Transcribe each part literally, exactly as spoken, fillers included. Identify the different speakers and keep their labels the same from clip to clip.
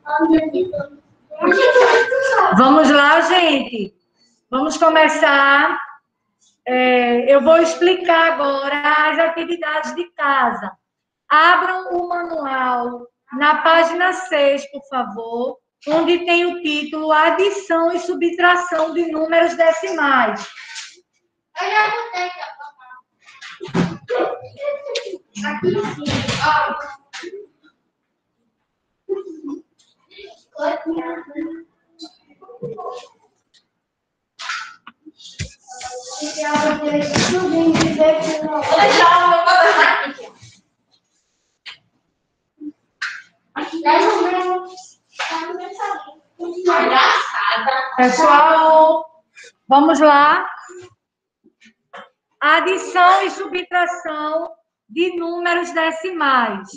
Speaker 1: Vamos lá, gente. Vamos começar. É, eu vou explicar agora as atividades de casa. Abram o manual na página seis, por favor, onde tem o título Adição e Subtração de Números Decimais. Eu já botei aqui em cima. Pessoal, vamos lá. Adição e subtração de números decimais.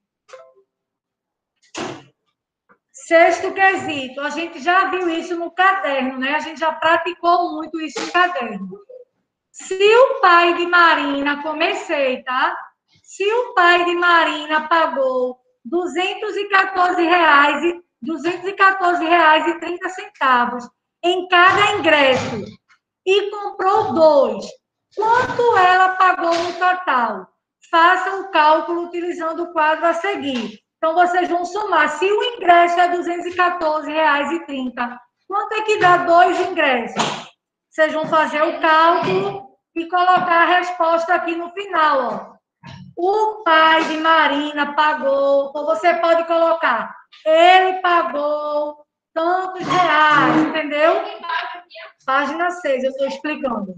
Speaker 1: Sexto quesito. A gente já viu isso no caderno, né? A gente já praticou muito isso no caderno. Se o pai de Marina, comecei, tá? Se o pai de Marina pagou duzentos e quatorze reais, duzentos e quatorze reais e trinta centavos em cada ingresso e comprou dois, quanto ela pagou no total? Faça o cálculo utilizando o quadro a seguir. Então, vocês vão somar. Se o ingresso é duzentos e quatorze reais e trinta centavos, quanto é que dá dois ingressos? Vocês vão fazer o cálculo e colocar a resposta aqui no final, ó. O pai de Marina pagou, ou você pode colocar, ele pagou tantos reais, entendeu? Página seis, eu estou explicando.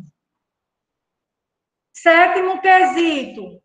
Speaker 1: Sétimo quesito.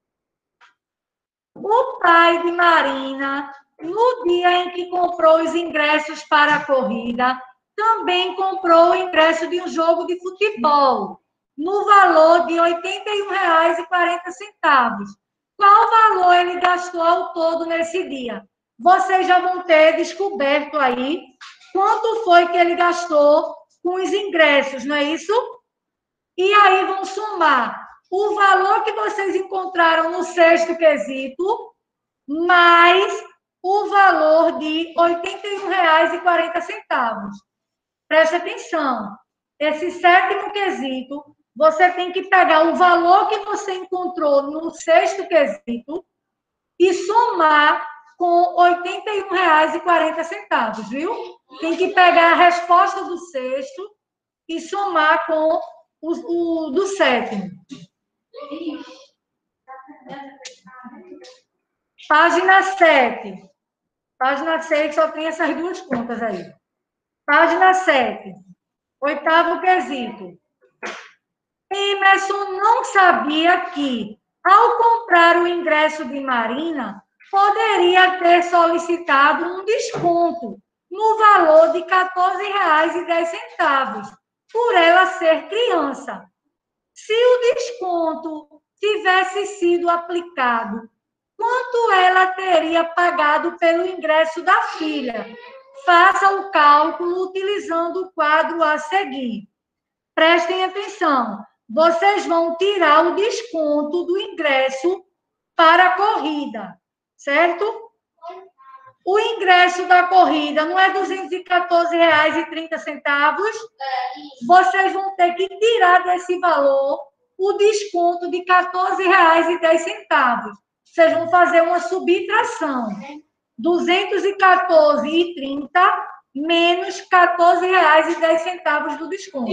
Speaker 1: O pai de Marina, no dia em que comprou os ingressos para a corrida, também comprou o ingresso de um jogo de futebol, no valor de oitenta e um reais e quarenta centavos. Qual valor ele gastou ao todo nesse dia? Vocês já vão ter descoberto aí quanto foi que ele gastou com os ingressos, não é isso? E aí vão somar o valor que vocês encontraram no sexto quesito, mais o valor de oitenta e um reais e quarenta centavos. Preste atenção. Esse sétimo quesito, você tem que pegar o valor que você encontrou no sexto quesito e somar com oitenta e um reais e quarenta centavos, viu? Tem que pegar a resposta do sexto e somar com o, o do sétimo. Página sete. Página seis só tem essas duas contas aí. Página sete. Oitavo quesito. Emerson não sabia que, ao comprar o ingresso de Marina, poderia ter solicitado um desconto no valor de quatorze reais e dez centavos, por ela ser criança. Se o desconto tivesse sido aplicado, quanto ela teria pagado pelo ingresso da filha? Faça o cálculo utilizando o quadro a seguir. Prestem atenção. Vocês vão tirar o desconto do ingresso para a corrida, certo? O ingresso da corrida não é duzentos e quatorze reais e trinta centavos. Vocês vão ter que tirar desse valor o desconto de quatorze reais e dez centavos. Vocês vão fazer uma subtração. duzentos e quatorze reais e trinta centavos menos quatorze reais e dez centavos do desconto.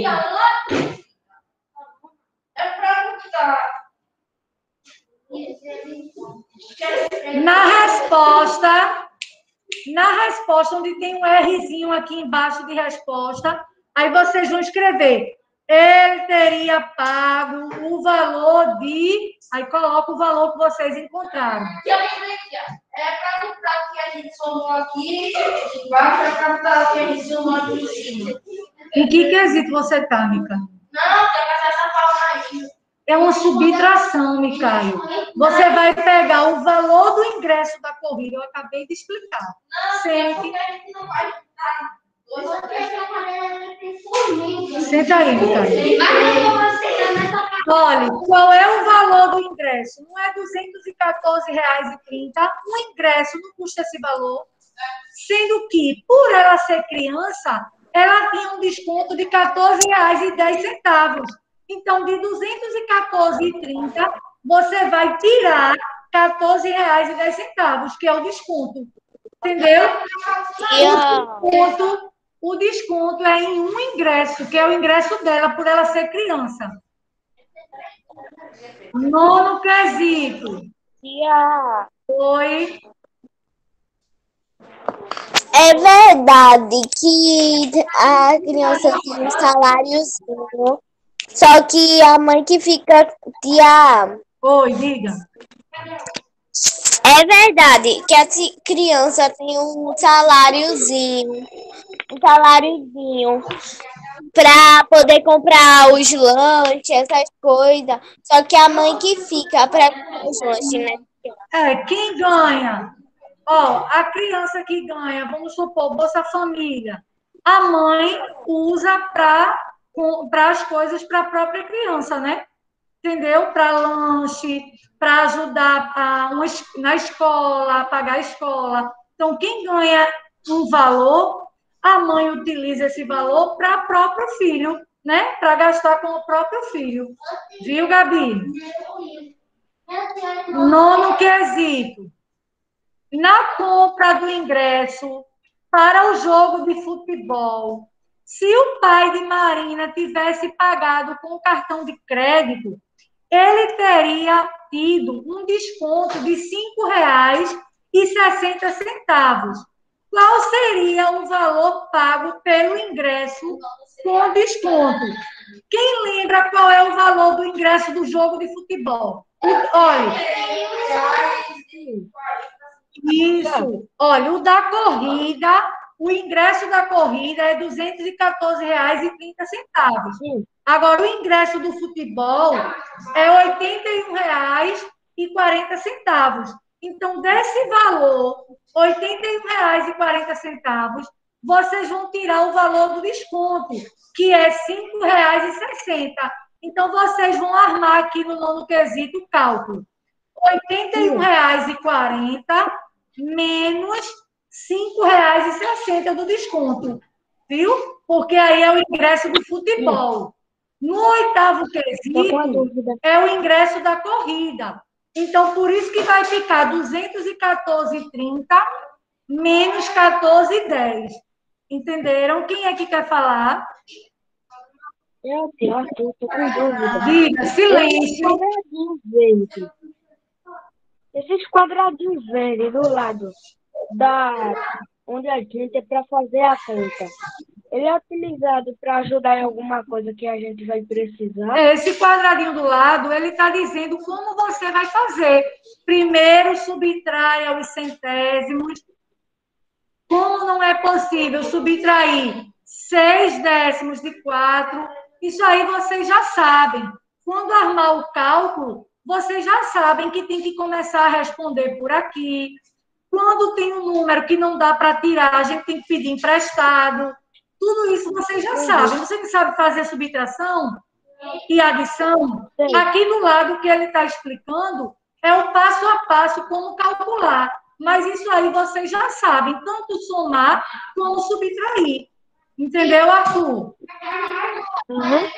Speaker 1: Na resposta, na resposta, onde tem um Rzinho aqui embaixo de resposta, aí vocês vão escrever, ele teria pago o valor de... Aí coloca o valor que vocês encontraram.
Speaker 2: É para o que a gente somou aqui, embaixo é para o que a gente somou aqui em cima.
Speaker 1: Em que quesito você está, Mica?
Speaker 2: Não, tem que fazer essa palma aí.
Speaker 1: É uma subtração, Micaio. Você vai pegar o valor do ingresso da corrida, eu acabei de explicar.
Speaker 2: Não,
Speaker 1: Sente.
Speaker 2: porque a gente não vai juntar dois três.
Speaker 1: Senta aí, Micaio. Olha, qual é o valor do ingresso? Não é duzentos e quatorze reais e trinta centavos. O ingresso não custa esse valor. sendo que, por ela ser criança, ela tinha um desconto de quatorze reais e dez centavos. Então, de duzentos e quatorze reais e trinta centavos, você vai tirar quatorze reais e dez centavos, que é o desconto. Entendeu?
Speaker 3: Tia,
Speaker 1: O desconto, o desconto é em um ingresso, que é o ingresso dela, por ela ser criança. Nono quesito.
Speaker 3: tia,
Speaker 1: Foi.
Speaker 3: é verdade que a criança tem um saláriozinho, só que a mãe que fica, tia,
Speaker 1: Oi, diga.
Speaker 3: é verdade que a ti- criança tem um saláriozinho, um saláriozinho para poder comprar os lanches, essas coisas, só que a mãe que fica para comprar os lanches, né?
Speaker 1: É, quem ganha? Ó, a criança que ganha, vamos supor, Bolsa Família, a mãe usa para as coisas para a própria criança, né? Entendeu? Para lanche, para ajudar a, uma, na escola, a pagar a escola. Então, quem ganha um valor, a mãe utiliza esse valor para o próprio filho, né? Para gastar com o próprio filho. Viu, Gabi? Nono quesito. Na compra do ingresso para o jogo de futebol, se o pai de Marina tivesse pagado com cartão de crédito, ele teria tido um desconto de cinco reais e sessenta centavos. Qual seria o valor pago pelo ingresso com desconto? Quem lembra qual é o valor do ingresso do jogo de futebol? Olha, isso. Olha, o da corrida, o ingresso da corrida é duzentos e quatorze reais e trinta centavos. Agora, o ingresso do futebol é oitenta e um reais e quarenta centavos. Então, desse valor, oitenta e um reais e quarenta centavos, vocês vão tirar o valor do desconto, que é cinco reais e sessenta centavos. Então, vocês vão armar aqui no nono quesito o cálculo. oitenta e um reais e quarenta centavos menos cinco reais e sessenta centavos do desconto, viu? Porque aí é o ingresso do futebol. No oitavo quesito, é o ingresso da corrida. Então, por isso que vai ficar duzentos e quatorze reais e trinta centavos menos quatorze reais e dez centavos. Entenderam? Quem é que quer falar?
Speaker 4: Eu, tio Arthur, tô com dúvida.
Speaker 1: Diga,
Speaker 4: Esses
Speaker 1: silêncio.
Speaker 4: quadradinhos verdes. Esses quadradinhos verdes do lado da onde a gente é para fazer a conta. Ele é utilizado para ajudar em alguma coisa que a gente vai precisar.
Speaker 1: Esse quadradinho do lado, ele está dizendo como você vai fazer. Primeiro, subtrai aos centésimos. Como não é possível subtrair seis décimos de quatro, isso aí vocês já sabem. Quando armar o cálculo, vocês já sabem que tem que começar a responder por aqui. Quando tem um número que não dá para tirar, a gente tem que pedir emprestado. Tudo isso vocês já sabem. Você que sabe fazer subtração e adição, aqui do lado que ele está explicando é o passo a passo como calcular. Mas isso aí vocês já sabem, tanto somar como subtrair. Entendeu, Arthur?
Speaker 4: Uhum.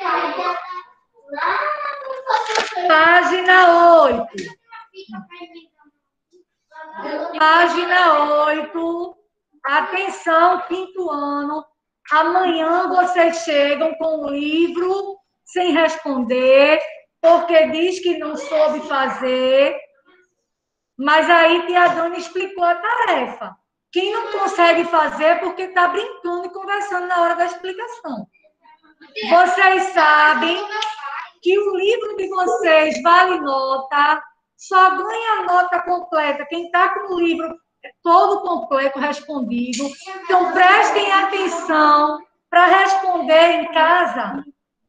Speaker 1: Página oito. Página oito. Atenção, quinto ano. Amanhã vocês chegam com o livro sem responder, porque diz que não soube fazer. Mas aí tia Dani explicou a tarefa. Quem não consegue fazer é porque está brincando e conversando na hora da explicação. Vocês sabem que o livro de vocês vale nota, só ganha nota completa quem está com o livro todo completo respondido. Então, prestem atenção para responder em casa.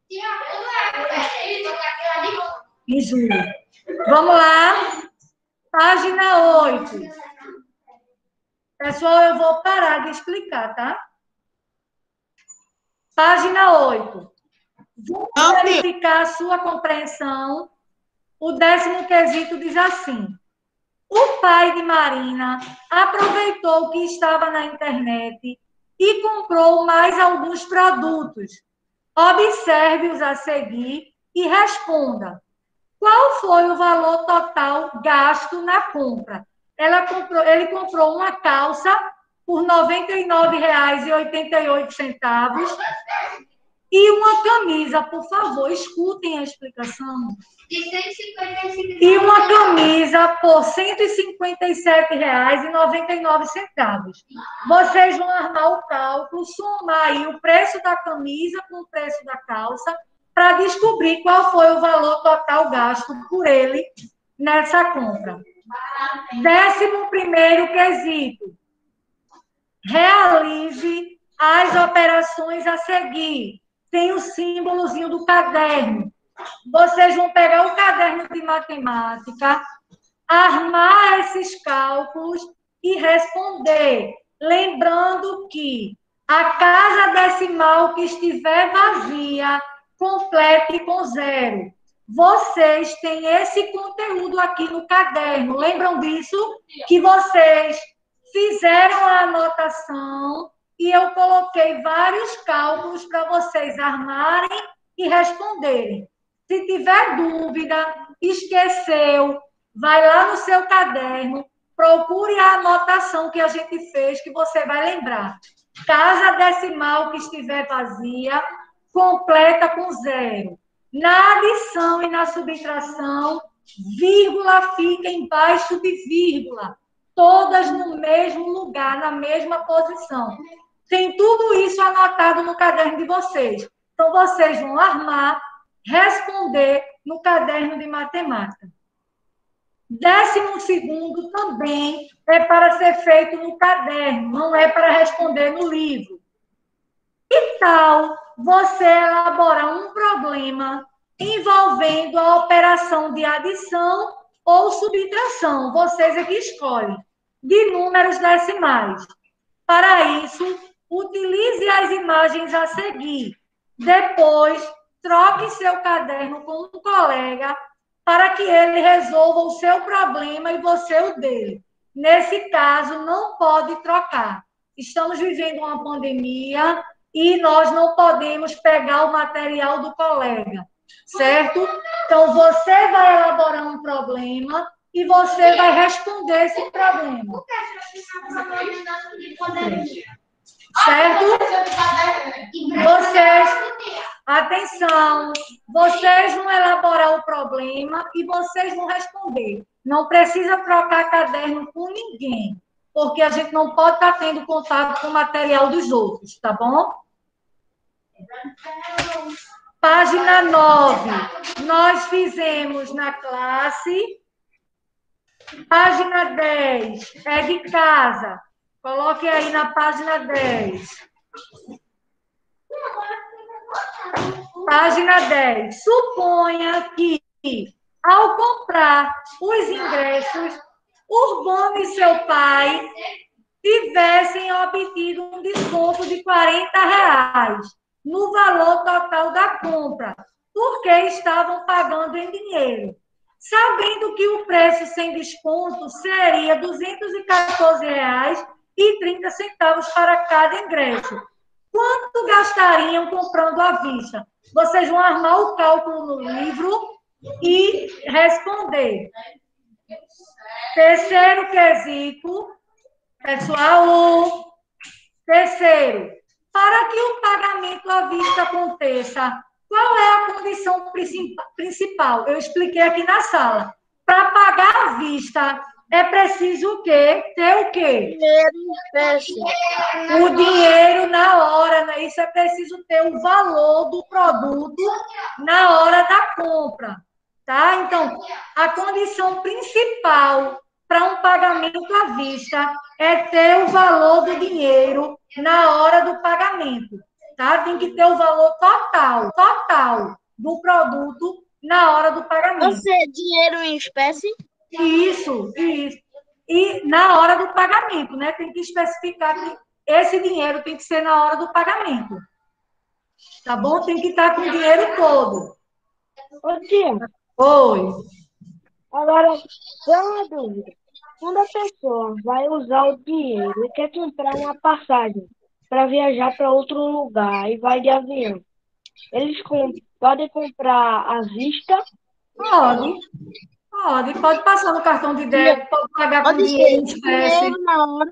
Speaker 1: Em julho. Vamos lá. Página oito. Pessoal, eu vou parar de explicar, tá? Página oito. Vamos verificar a sua compreensão. O décimo quesito diz assim: O pai de Marina aproveitou que estava na internet e comprou mais alguns produtos. Observe-os a seguir e responda. Qual foi o valor total gasto na compra? Ela comprou, ele comprou uma calça por noventa e nove reais e oitenta e oito centavos e uma camisa, por favor, escutem a explicação.
Speaker 2: De cento e cinquenta e cinco
Speaker 1: E uma camisa por cento e cinquenta e sete reais e noventa e nove centavos. Vocês vão armar o cálculo, somar aí o preço da camisa com o preço da calça, para descobrir qual foi o valor total gasto por ele nessa compra. Décimo primeiro quesito. Realize as operações a seguir. Tem o símbolozinho do caderno. Vocês vão pegar o caderno de matemática, armar esses cálculos e responder. Lembrando que a casa decimal que estiver vazia, complete com zero. Vocês têm esse conteúdo aqui no caderno. Lembram disso? Que vocês fizeram a anotação e eu coloquei vários cálculos para vocês armarem e responderem. Se tiver dúvida, esqueceu, vai lá no seu caderno, procure a anotação que a gente fez, que você vai lembrar. Casa decimal que estiver vazia, completa com zero. Na adição e na subtração, vírgula fica embaixo de vírgula, todas no mesmo lugar, na mesma posição. Tem tudo isso anotado no caderno de vocês. Então, vocês vão armar, responder no caderno de matemática. Décimo segundo também é para ser feito no caderno, não é para responder no livro. Que tal você elaborar um problema envolvendo a operação de adição ou subtração? Vocês é que escolhem, de números decimais. Para isso, utilize as imagens a seguir. Depois, troque seu caderno com um colega para que ele resolva o seu problema e você o dele. Nesse caso, não pode trocar. Estamos vivendo uma pandemia e nós não podemos pegar o material do colega, certo? Então, você vai elaborar um problema e você vai responder esse problema. Certo? Vocês, atenção, vocês vão elaborar o problema e vocês vão responder. Não precisa trocar caderno com ninguém, porque a gente não pode estar tendo contato com o material dos outros, tá bom? Página nove. Nós fizemos na classe. Página dez. É de casa. Coloque aí na página dez. Página dez. Suponha que, ao comprar os ingressos, Urbano e seu pai tivessem obtido um desconto de quarenta reais no valor total da compra, porque estavam pagando em dinheiro. Sabendo que o preço sem desconto seria duzentos e quatorze reais e trinta centavos para cada ingresso. Quanto gastariam comprando à vista? Vocês vão armar o cálculo no livro e responder. Terceiro quesito, pessoal. Terceiro, para que o pagamento à vista aconteça, qual é a condição principal? Eu expliquei aqui na sala. Para pagar à vista, é preciso o quê? Ter o quê?
Speaker 3: Dinheiro em espécie.
Speaker 1: O dinheiro na hora, né? Isso é preciso ter o valor do produto na hora da compra, tá? Então, a condição principal para um pagamento à vista é ter o valor do dinheiro na hora do pagamento, tá? Tem que ter o valor total, total do produto na hora do pagamento.
Speaker 3: Você, dinheiro em espécie?
Speaker 1: Isso, isso. E na hora do pagamento, né? Tem que especificar que esse dinheiro tem que ser na hora do pagamento. Tá bom? Tem que estar com o dinheiro todo.
Speaker 4: Ô, tia,
Speaker 1: Oi.
Speaker 4: agora, só uma dúvida. Quando a pessoa vai usar o dinheiro e quer comprar uma passagem para viajar para outro lugar e vai de avião, eles com- podem comprar à vista?
Speaker 1: Pode, pode, pode passar no cartão de débito, pode pagar com
Speaker 3: Pode
Speaker 1: dinheiro em
Speaker 3: ser
Speaker 1: espécie.
Speaker 3: dinheiro na hora.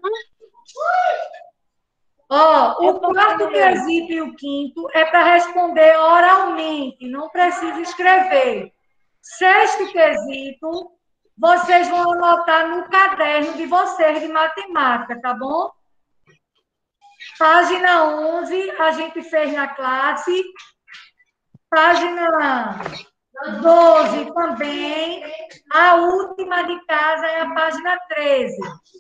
Speaker 1: Ó,
Speaker 4: É
Speaker 1: o quarto
Speaker 4: porque
Speaker 1: quesito e o quinto é para responder oralmente, não precisa escrever. Sexto quesito, vocês vão anotar no caderno de vocês de matemática, tá bom? Página onze, a gente fez na classe. Página doze também. A última de casa é a página treze.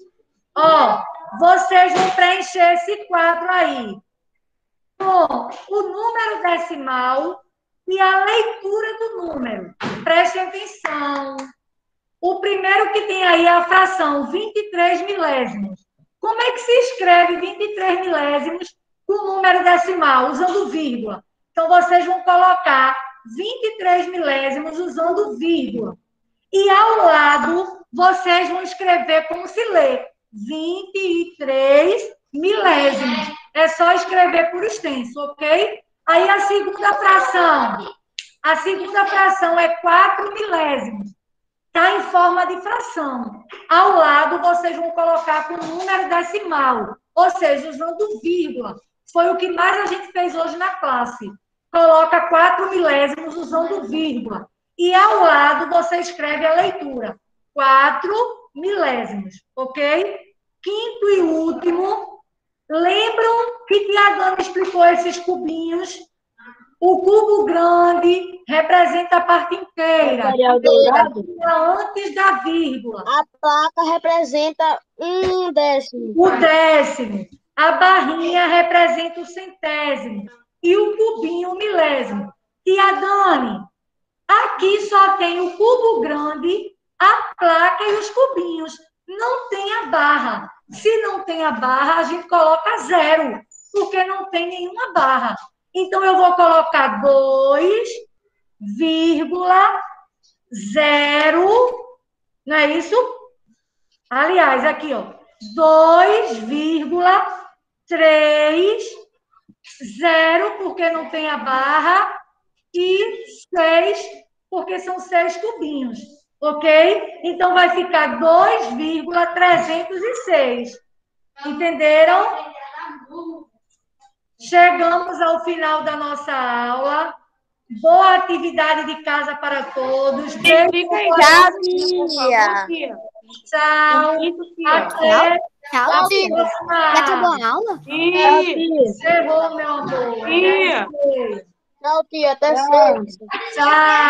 Speaker 1: Ó, vocês vão preencher esse quadro aí com o número decimal e a leitura do número. Prestem atenção. O primeiro que tem aí é a fração vinte e três milésimos. Como é que se escreve vinte e três milésimos com número decimal, usando vírgula? Então, vocês vão colocar vinte e três milésimos usando vírgula. E ao lado, vocês vão escrever como se lê. vinte e três milésimos. É só escrever por extenso, ok? Aí a segunda fração. A segunda fração é quatro milésimos. Está em forma de fração. Ao lado, vocês vão colocar com número decimal, ou seja, usando vírgula. Foi o que mais a gente fez hoje na classe. Coloca quatro milésimos usando vírgula. E ao lado, você escreve a leitura. quatro milésimos, ok? Quinto e último, lembram que Tiagana explicou esses cubinhos? O cubo grande representa a parte inteira.
Speaker 4: material dourado,
Speaker 1: Antes da vírgula.
Speaker 3: A placa representa um décimo.
Speaker 1: O décimo. A barrinha representa o centésimo. E o cubinho, o milésimo. Tia Dani, aqui só tem o cubo grande, a placa e os cubinhos. Não tem a barra. Se não tem a barra, a gente coloca zero, porque não tem nenhuma barra. Então, eu vou colocar dois vírgula zero, não é isso? Aliás, aqui, ó, dois vírgula três zero, porque não tem a barra, e seis, porque são seis cubinhos, ok? Então, vai ficar dois vírgula trezentos e seis. Entenderam? Chegamos ao final da nossa aula. Boa atividade de casa para todos. Beijo.
Speaker 3: Tchau, tia.
Speaker 1: Tchau. Até
Speaker 3: Tchau,
Speaker 1: a
Speaker 3: tia.
Speaker 1: próxima.
Speaker 3: Já acabou a aula?
Speaker 1: Encerrou, meu amor.
Speaker 4: Tia.
Speaker 3: Tchau, tia. Até
Speaker 4: Tchau.
Speaker 3: sexta.
Speaker 1: Tchau.